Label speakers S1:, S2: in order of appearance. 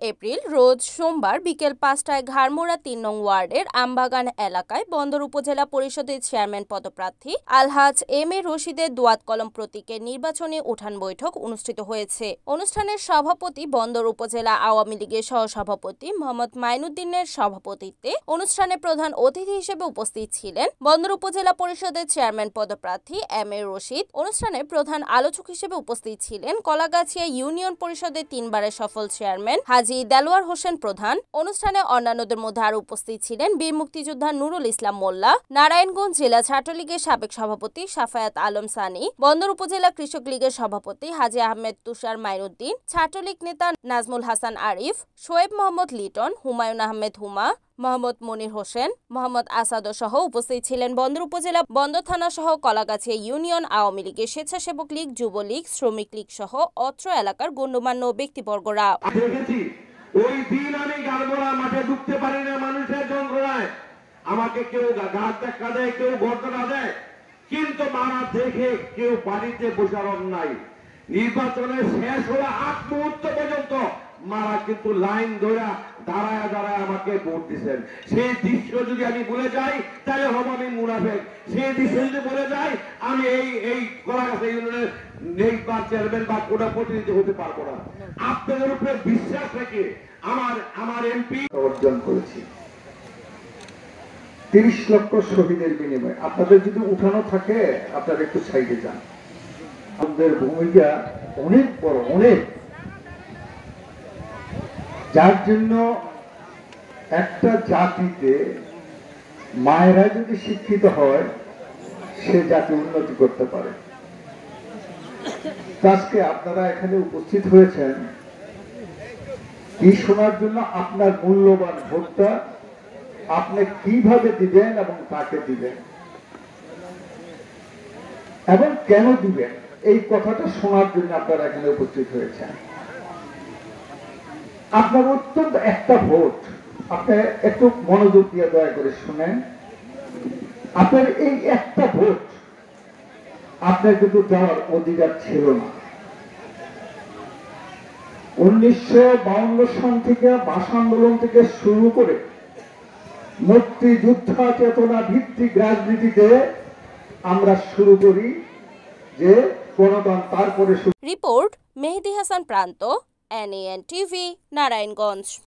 S1: April রোজ সোমবার বিকেল ৫টায় ঘাড়মুড়া ৩ নং ওয়ার্ডের আমবাগান এলাকায় বন্দর উপজেলা পরিষদের চেয়ারম্যান পদপ্রার্থী আলহাজ এম এ রশিদের দোয়াত কলম প্রতীকের নির্বাচনী উঠান বৈঠক অনুষ্ঠিত হয়েছে। অনুষ্ঠানের সভাপতি বন্দর উপজেলা আওয়ামী লীগের সহসভাপতি মোহাম্মদ মাইনুদ্দিনের সভাপতিত্বে অনুষ্ঠানে প্রধান অতিথি হিসেবে উপস্থিত ছিলেন বন্দর উপজেলা পরিষদের চেয়ারম্যান পদপ্রার্থী এম এ রশিদ। অনুষ্ঠানে প্রধান আলোচক হিসেবে উপস্থিত ছিলেন কলাগাছিয়া ইউনিয়ন পরিষদের 3বারের সফল চেয়ারম্যান হাজী দেলোয়ার হোসেন প্রধান। অনুষ্ঠানে অন্যান্যদের মধ্যে আরো উপস্থিত ছিলেন বীর মুক্তিযোদ্ধা নুরুল ইসলাম মোল্লা, নারায়ণগঞ্জ জেলা ছাত্রলীগের সাবেক সভাপতি সাফায়াত আলম সানি, বন্দর উপজেলা কৃষক লীগের সভাপতি হাজী আহমেদ তুষার মাইনুদ্দিন, ছাত্রলীগ নেতা নাজমুল হাসান আরিফ, শোয়েব মোহাম্মদ লিটন, হুমায়ুন আহমেদ হুমা, মোহাম্মদ মনির হোসেন, মোহাম্মদ আসাদ সহ উপস্থিত ছিলেন বন্দর উপজেলা বন্দর থানা সহ কলাগাছিয়া ইউনিয়ন আওয়ামী লীগের স্বেচ্ছাসেবক লীগ, যুবলীগ, শ্রমিক লীগ সহ অত্র এলাকার গণ্যমান্য ব্যক্তিবর্গরা।
S2: ওই দিন আমি গাড়মোড়া মাঠে ঢুকতে পারি না, মানুষের যন্ত্রণায় আমাকে কেউ ঘাট ধাক্কা দেয়, কেউ ঘটনা দেয়, কিন্তু মারা দেখে কেউ বাড়িতে বসার নাই। নির্বাচনের শেষ হওয়া আগ মুহূর্ত পর্যন্ত মারা কিন্তু লাইন ধরে দাঁড়ায় দাঁড়ায় আমাকে ভোট দিচ্ছেন। সেই দৃশ্য যদি আমি ভুলে যাই তাহলে হব আমি মুনাফেক। সেই দৃশ্য যদি ভুলে যাই আমি এই কলাগাছা ইউনিয়নের নেইবার চেয়ারম্যান বা কোটা প্রতিনিধি হতে পারবো না। আপনাদের উপরে বিশ্বাস রেখে আমার এমপি
S3: অর্জন করেছি 30 লক্ষ শহীদের বিনিময়ে। আপনাদের যদি উঠানো থাকে আপনারা একটু সাইডে যান। আমাদের ভূমিকা অনেক বড়, অনেক, যার জন্য একটা জাতিতে মায়েরা যদি শিক্ষিত হয় সে জাতি উন্নতি করতে পারে। আজকে আপনারা এখানে উপস্থিত হয়েছেন কি শোনার জন্য? আপনার মূল্যবান ভোটটা আপনি কিভাবে দিবেন এবং কাকে দিবেন এবং কেন দিবেন, এই কথাটা শোনার জন্য আপনারা এখানে উপস্থিত হয়েছেন। আপনার অত্যন্ত একটা ভোট, আপনি একটু মনোযোগ দিয়ে দয়া করে শুনেন। আপনার এই একটা ভোট আপনার কিন্তু দেওয়ার অধিকার ছিল না। 1952 সাল থেকে ভাষা আন্দোলন থেকে শুরু করে মুক্তিযোদ্ধা চেতনা ভিত্তিক রাজনীতিতে আমরা শুরু করি যে গণতন্ত্র, তারপরে
S1: রিপোর্ট মেহেদী হাসান প্রান্ত, NAN TV, নারায়ণগঞ্জ।